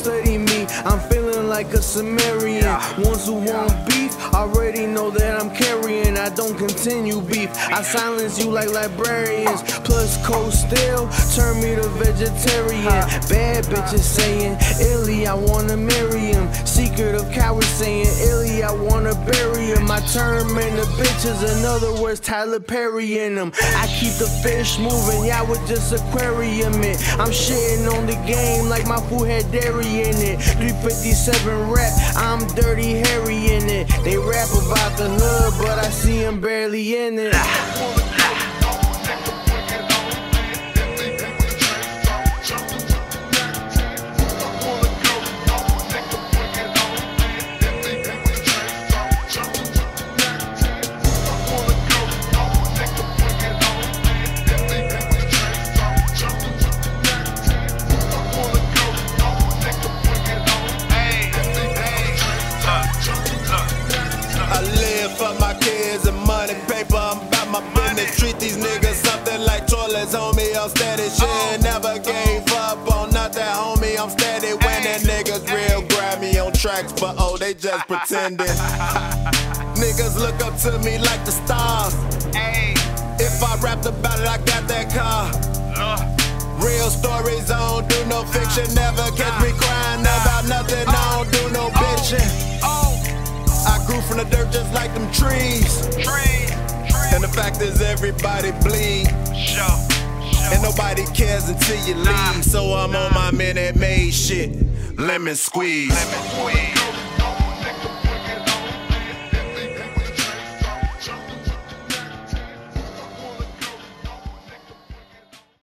study me. I'm feeling like a Sumerian. Ones who want beef already know that I'm carrying. I don't continue beef. I silence you like librarians. Plus cold still turn me to vegetarian. Bad bitches saying, Illy, I wanna marry him. Secret of cowards saying, Illy, I wanna bury him. My term in the bitches, in other words, Tyler Perry in them. I keep the fish moving, y'all with just aquarium it. I'm shitting on the game like my food had dairy in it. 357 rap, I'm Dirty Harry in it. They rap about the hood, but I see him barely in it. For my kids and money, paper, I'm about my business. Treat these niggas something like toilets, homie, I'm steady. Shit, never gave up on nothing, homie, I'm steady. When that niggas real grab me on tracks, but oh, they just pretending. Niggas look up to me like the stars. If I rapped about it, I got that car. Real stories, I don't do no fiction. Never catch me crying about nothing, I don't do no bitching. I grew from the dirt just like them trees. And the fact is everybody bleed. And nobody cares until you leave. So I'm on my Minute Maid shit. Lemon squeeze.